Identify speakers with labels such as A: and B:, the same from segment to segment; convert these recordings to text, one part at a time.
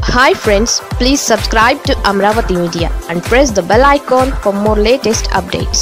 A: Hi friends, please subscribe to Amravati Media and press the bell icon for more latest updates.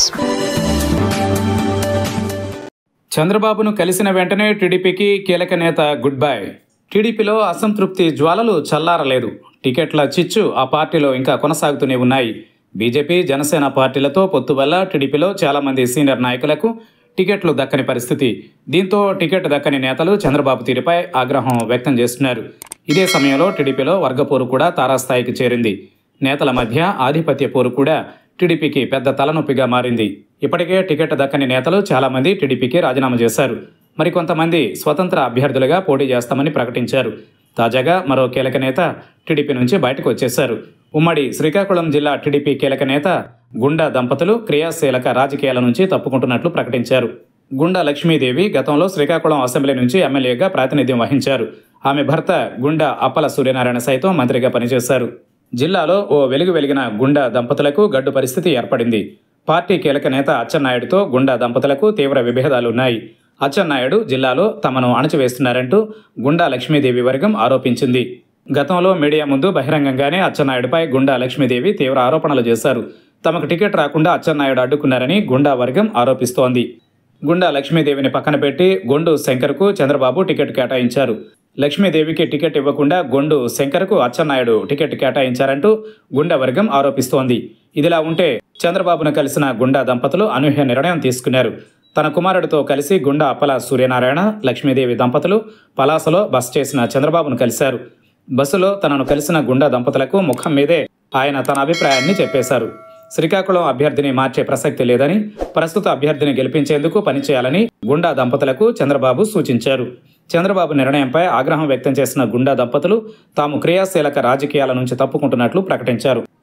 B: చంద్రబాబును కలిసిన వెంటనే టీడీపీకి కీలక నేత గుడ్ బై. టీడీపీలో అసంతృప్తి జ్వాలలు చల్లారలేదు. టికెట్ల చిచ్చు ఆ పార్టీలో ఇంకా కొనసాగుతూనే ఉన్నాయి. బీజేపీ, జనసేన పార్టీలతో పొత్తు వల్ల టీడీపీలో చాలామంది సీనియర్ నాయకులకు టికెట్లు దక్కని పరిస్థితి. దీంతో టికెట్ దక్కని నేతలు చంద్రబాబు తీరుపై ఆగ్రహం వ్యక్తం చేస్తున్నారు. ఇదే సమయంలో టీడీపీలో వర్గపోరు కూడా తారాస్థాయికి చేరింది. నేతల మధ్య ఆధిపత్య పోరు కూడా టీడీపీకి పెద్ద తలనొప్పిగా మారింది. ఇప్పటికే టికెట్ దక్కని నేతలు చాలామంది టీడీపీకి రాజీనామా చేశారు. మరికొంతమంది స్వతంత్ర అభ్యర్థులుగా పోటీ చేస్తామని ప్రకటించారు. తాజాగా మరో కీలక నేత టీడీపీ నుంచి బయటకు వచ్చేశారు. ఉమ్మడి శ్రీకాకుళం జిల్లా టీడీపీ కీలక నేత గుండా దంపతులు క్రియాశీలక రాజకీయాల నుంచి తప్పుకుంటున్నట్లు ప్రకటించారు. గుండా లక్ష్మీదేవి గతంలో శ్రీకాకుళం అసెంబ్లీ నుంచి ఎమ్మెల్యేగా ప్రాతినిధ్యం వహించారు. ఆమె భర్త గుండా అప్పల సూర్యనారాయణ సైతం మంత్రిగా పనిచేశారు. జిల్లాలో ఓ వెలిగిన గుండా దంపతులకు గడ్డు పరిస్థితి ఏర్పడింది. పార్టీ కీలక నేత అచ్చెన్నాయుడుతో గుండా దంపతులకు తీవ్ర విభేదాలున్నాయి. అచ్చెన్నాయుడు జిల్లాలో తమను అణచివేస్తున్నారంటూ గుండా లక్ష్మీదేవి వర్గం ఆరోపించింది. గతంలో మీడియా ముందు బహిరంగంగానే అచ్చెన్నాయుడుపై గుండా లక్ష్మీదేవి తీవ్ర ఆరోపణలు చేశారు. తమకు టికెట్ రాకుండా అచ్చెన్నాయుడు అడ్డుకున్నారని గుండా వర్గం ఆరోపిస్తోంది. గుండా లక్ష్మీదేవిని పక్కన పెట్టి గొండు శంకర్కు చంద్రబాబు టికెట్ కేటాయించారు. లక్ష్మీదేవికి టికెట్ ఇవ్వకుండా గొండు శంకర్కు అచ్చెన్నాయుడు టికెట్ కేటాయించారంటూ గుండా వర్గం ఆరోపిస్తోంది. ఇదిలా ఉంటే చంద్రబాబును కలిసిన గుండా దంపతులు అనూహ్య నిర్ణయం తీసుకున్నారు. తన కుమారుడితో కలిసి గుండా అప్పల సూర్యనారాయణ, లక్ష్మీదేవి దంపతులు పలాసలో బస చేసిన చంద్రబాబును కలిశారు. బస్సులో తనను కలిసిన గుండా దంపతులకు ముఖం మీదే ఆయన తన అభిప్రాయాన్ని చెప్పేశారు. శ్రీకాకుళం అభ్యర్థిని మార్చే ప్రసక్తి లేదని, ప్రస్తుత అభ్యర్థిని గెలిపించేందుకు పనిచేయాలని గుండా దంపతులకు చంద్రబాబు సూచించారు. చంద్రబాబు నిర్ణయంపై ఆగ్రహం వ్యక్తం చేసిన గుండా దంపతులు తాము క్రియాశీలక రాజకీయాల నుంచి తప్పుకుంటున్నట్లు ప్రకటించారు.